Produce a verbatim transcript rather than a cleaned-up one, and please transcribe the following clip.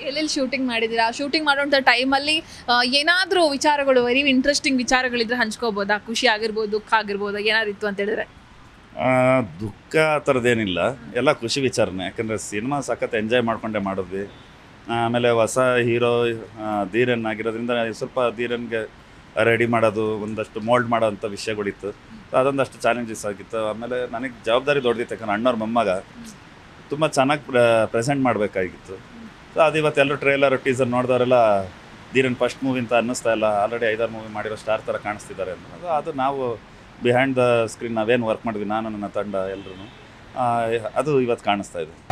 ಎಲ್ಲೆಲ್ಲಿ ಶೂಟಿಂಗ್ ಮಾಡಿದ್ದೀರಾ? ಶೂಟಿಂಗ್ ಮಾಡೋಂಥ ಟೈಮಲ್ಲಿ ಏನಾದರೂ ವಿಚಾರಗಳು ವೆರಿ ಇಂಟ್ರೆಸ್ಟಿಂಗ್ ವಿಚಾರಗಳಿದ್ರೆ ಹಂಚ್ಕೋಬೋದಾ? ಖುಷಿ ಆಗಿರ್ಬೋದು, ದುಃಖ ಆಗಿರ್ಬೋದು, ಏನಾದ್ರು ಇತ್ತು ಅಂತ ಹೇಳಿದ್ರೆ? ಆ, ದುಃಖ ಆ ಥರದ್ದೇನಿಲ್ಲ, ಎಲ್ಲ ಖುಷಿ ವಿಚಾರನೇ. ಯಾಕಂದರೆ ಸಿನಿಮಾ ಸಖತ್ ಎಂಜಾಯ್ ಮಾಡ್ಕೊಂಡೆ ಮಾಡಿದ್ವಿ. ಆಮೇಲೆ ಹೊಸ ಹೀರೋ ಧೀರನ್ ಆಗಿರೋದ್ರಿಂದ ಸ್ವಲ್ಪ ಧೀರನ್ಗೆ ರೆಡಿ ಮಾಡೋದು, ಒಂದಷ್ಟು ಮೋಲ್ಡ್ ಮಾಡೋವಂಥ ವಿಷಯಗಳಿತ್ತು. ಅದೊಂದಷ್ಟು ಚಾಲೆಂಜಸ್ ಆಗಿತ್ತು. ಆಮೇಲೆ ನನಗೆ ಜವಾಬ್ದಾರಿ ದೊಡ್ಡದಿತ್ತು, ಯಾಕಂದ್ರೆ ಅಣ್ಣವ್ರ ಮೊಮ್ಮಗ ತುಂಬ ಚೆನ್ನಾಗಿ ಪ್ರ ಪ್ರೆಸೆಂಟ್ ಮಾಡಬೇಕಾಗಿತ್ತು. ಸೊ ಅದು ಇವತ್ತು ಎಲ್ಲರೂ ಟ್ರೇಲರ್ ಟೀಸರ್ ನೋಡಿದವರೆಲ್ಲ ಧೀರನ್ ಫಸ್ಟ್ ಮೂವಿ ಅಂತ ಅನ್ನಿಸ್ತಾ ಇಲ್ಲ, ಆಲ್ರೆಡಿ ಐದಾರು ಮೂವಿ ಮಾಡಿರೋ ಸ್ಟಾರ್ ಥರ ಕಾಣಿಸ್ತಿದ್ದಾರೆ ಅಂತ. ಅದು ಅದು ನಾವು ಬಿಹೈಂಡ್ ದ ಸ್ಕ್ರೀನ್ ನಾವೇನು ವರ್ಕ್ ಮಾಡಿದ್ವಿ, ನಾನು ನನ್ನ ತಂಡ ಎಲ್ಲರೂ, ಅದು ಇವತ್ತು ಕಾಣಿಸ್ತಾ ಇದೆ.